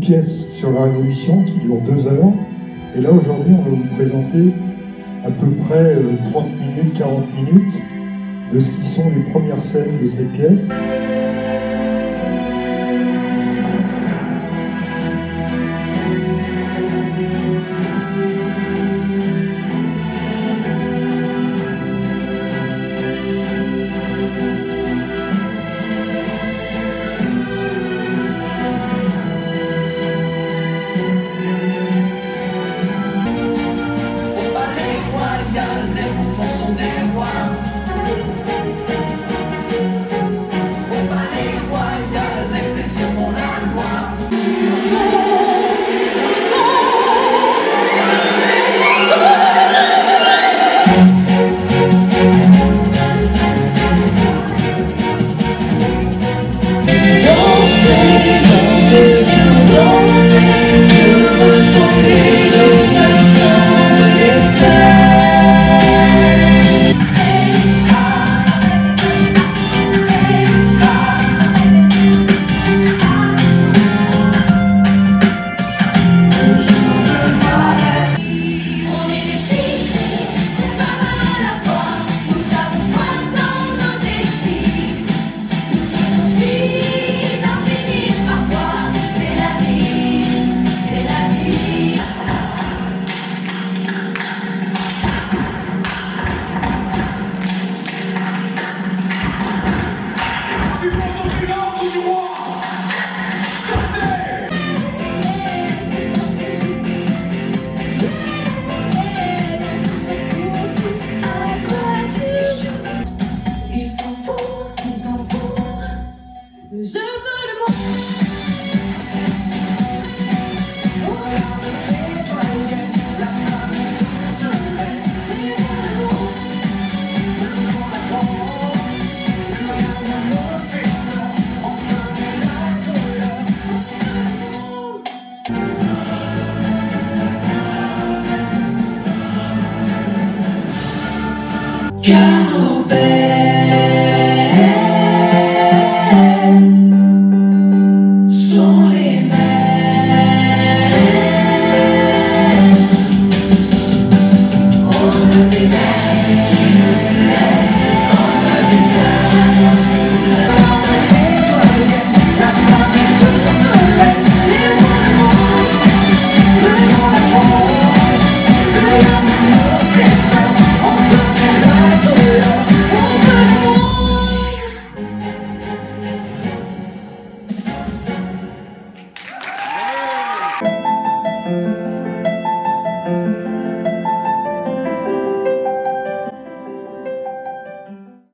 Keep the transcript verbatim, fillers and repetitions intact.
pièce sur la Révolution qui dure deux heures. Et là, aujourd'hui, on va vous présenter à peu près trente minutes, quarante minutes de ce qui sont les premières scènes de cette pièce. Je veux le monde. Caro